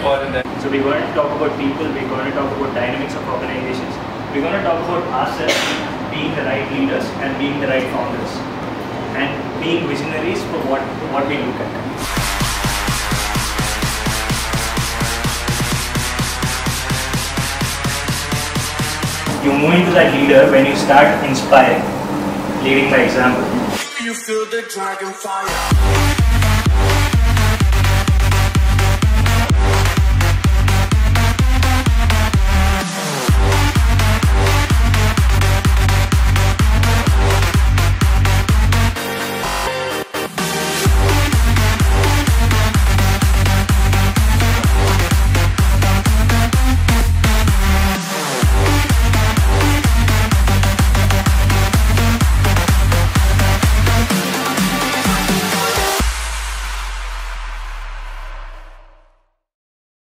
important that. So we're going to talk about people, we're going to talk about dynamics of organizations, we're going to talk about ourselves being the right leaders and being the right founders and being visionaries for what we look at. You move into that leader when you start inspiring, leading by example. You feel the dragon fire.